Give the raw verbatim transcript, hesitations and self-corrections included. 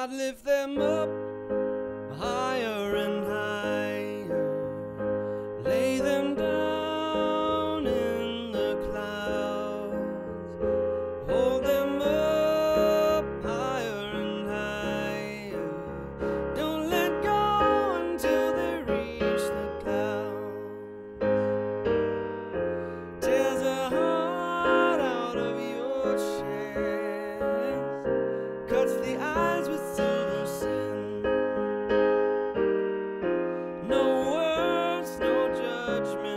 I'd lift them up higher and higher, lay them down in the clouds, hold them up higher and higher, don't let go until they reach the clouds. Tears a heart out of your chest, cuts the eyes with silver sin. No words, no judgment.